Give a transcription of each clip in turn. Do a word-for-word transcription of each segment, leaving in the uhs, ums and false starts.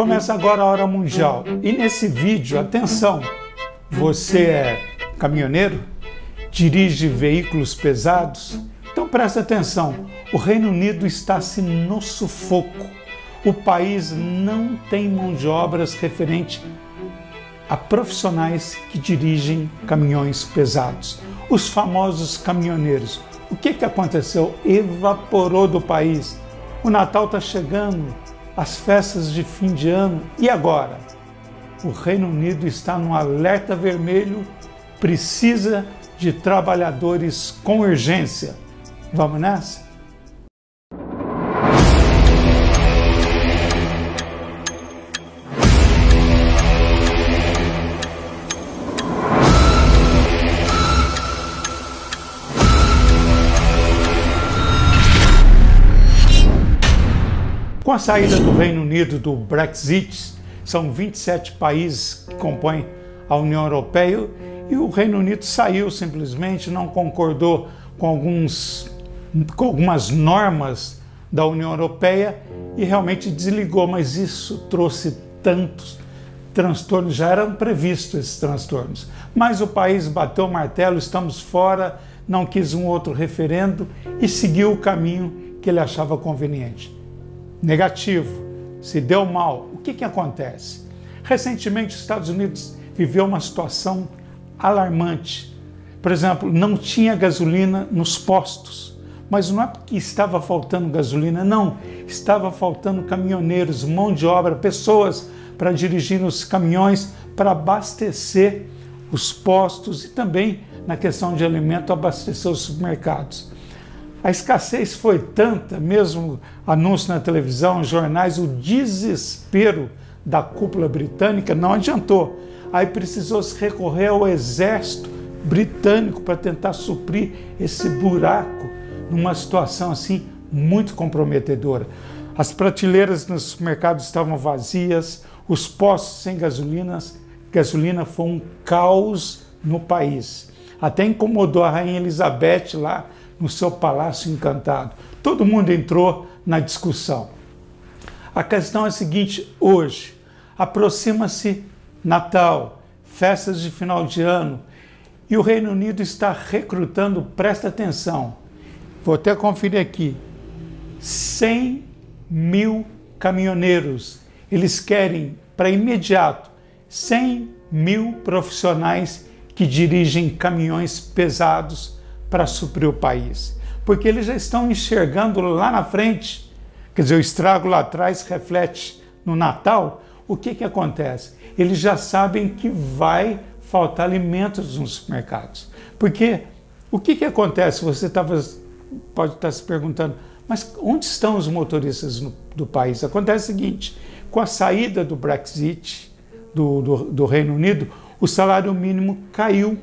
Começa agora a Hora Mundial. E nesse vídeo, atenção, você é caminhoneiro? Dirige veículos pesados? Então presta atenção, o Reino Unido está-se no sufoco. O país não tem mão de obras referente a profissionais que dirigem caminhões pesados. Os famosos caminhoneiros. O que, que aconteceu? Evaporou do país. O Natal está chegando, as festas de fim de ano. E agora? O Reino Unido está no alerta vermelho, precisa de trabalhadores com urgência. Vamos nessa? Com a saída do Reino Unido do Brexit, são vinte e sete países que compõem a União Europeia e o Reino Unido saiu simplesmente, não concordou com, alguns, com algumas normas da União Europeia e realmente desligou, mas isso trouxe tantos transtornos, já eram previstos esses transtornos. Mas o país bateu o martelo, estamos fora, não quis um outro referendo e seguiu o caminho que ele achava conveniente. Negativo, se deu mal, o que que acontece? Recentemente os Estados Unidos viveu uma situação alarmante. Por exemplo, não tinha gasolina nos postos, mas não é porque estava faltando gasolina, não, estava faltando caminhoneiros, mão de obra, pessoas para dirigir os caminhões, para abastecer os postos e também na questão de alimento, abastecer os supermercados. A escassez foi tanta, mesmo anúncio na televisão, jornais, o desespero da cúpula britânica não adiantou. Aí precisou se recorrer ao exército britânico para tentar suprir esse buraco numa situação assim muito comprometedora. As prateleiras nos supermercados estavam vazias, os postos sem gasolinas, gasolina foi um caos no país. Até incomodou a Rainha Elizabeth lá no seu palácio encantado. Todo mundo entrou na discussão. A questão é a seguinte, hoje, aproxima-se Natal, festas de final de ano, e o Reino Unido está recrutando, presta atenção, vou até conferir aqui, cem mil caminhoneiros. Eles querem, para imediato, cem mil profissionais que dirigem caminhões pesados para suprir o país, porque eles já estão enxergando lá na frente, quer dizer, o estrago lá atrás reflete no Natal, o que que acontece? Eles já sabem que vai faltar alimentos nos supermercados, porque o que que acontece? Você tava, pode estar se perguntando, mas onde estão os motoristas no, do país? Acontece o seguinte, com a saída do Brexit, do, do, do Reino Unido, o salário mínimo caiu,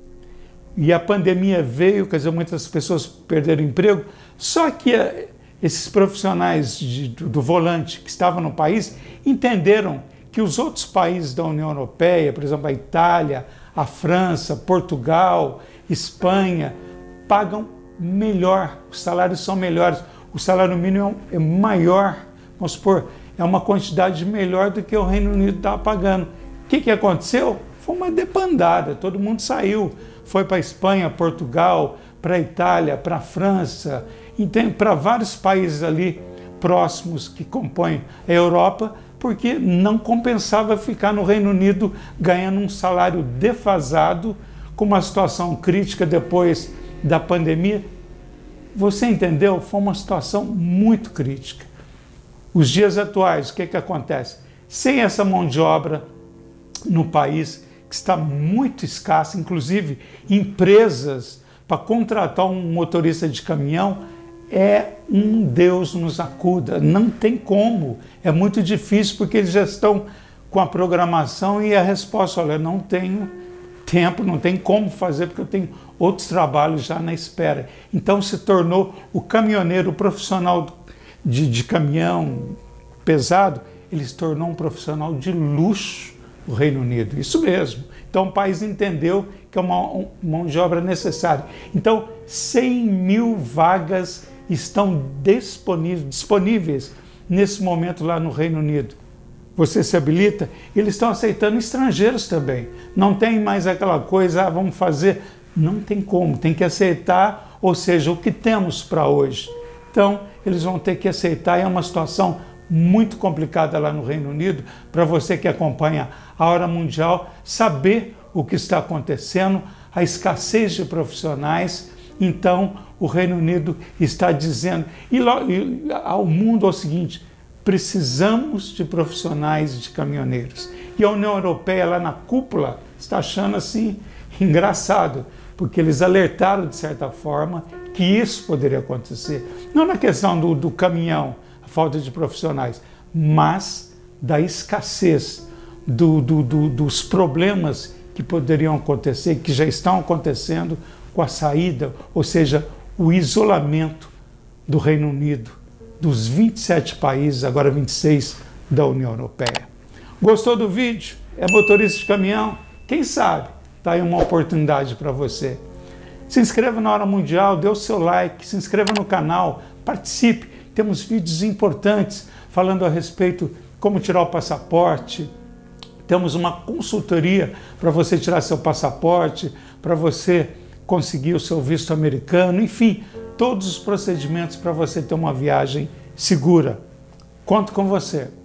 e a pandemia veio, quer dizer, muitas pessoas perderam emprego, só que esses profissionais de, do, do volante que estavam no país entenderam que os outros países da União Europeia, por exemplo, a Itália, a França, Portugal, Espanha, pagam melhor, os salários são melhores, o salário mínimo é maior, vamos supor, é uma quantidade melhor do que o Reino Unido estava pagando. O que que aconteceu? Foi uma debandada, todo mundo saiu. Foi para a Espanha, Portugal, para a Itália, para a França, para vários países ali próximos que compõem a Europa, porque não compensava ficar no Reino Unido ganhando um salário defasado, com uma situação crítica depois da pandemia. Você entendeu? Foi uma situação muito crítica. Os dias atuais, o que que acontece? Sem essa mão de obra no país, que está muito escassa, inclusive empresas para contratar um motorista de caminhão, é um Deus nos acuda, não tem como, é muito difícil porque eles já estão com a programação e a resposta, olha, não tenho tempo, não tem como fazer porque eu tenho outros trabalhos já na espera. Então se tornou o caminhoneiro, o profissional de, de caminhão pesado, ele se tornou um profissional de luxo, o Reino Unido, isso mesmo. Então o país entendeu que é uma mão de obra necessária. Então cem mil vagas estão disponíveis, disponíveis nesse momento lá no Reino Unido. você se habilita, eles estão aceitando estrangeiros também. Não tem mais aquela coisa, ah, vamos fazer. Não tem como, tem que aceitar, ou seja, o que temos para hoje. Então, eles vão ter que aceitar, e é uma situação muito complicada lá no Reino Unido, para você que acompanha a Hora Mundial, saber o que está acontecendo, a escassez de profissionais. Então, o Reino Unido está dizendo e, e ao mundo é o seguinte: precisamos de profissionais de caminhoneiros. E a União Europeia, lá na cúpula, está achando assim engraçado, porque eles alertaram, de certa forma, que isso poderia acontecer. Não na questão do, do caminhão, a falta de profissionais, mas da escassez, do, do, do, dos problemas que poderiam acontecer, que já estão acontecendo com a saída, ou seja, o isolamento do Reino Unido, dos vinte e sete países, agora vinte e seis, da União Europeia. Gostou do vídeo? É motorista de caminhão? Quem sabe? Está aí uma oportunidade para você. Se inscreva na Hora Mundial, dê o seu like, se inscreva no canal, participe. Temos vídeos importantes falando a respeito de como tirar o passaporte. Temos uma consultoria para você tirar seu passaporte, para você conseguir o seu visto americano, enfim, todos os procedimentos para você ter uma viagem segura. Conto com você.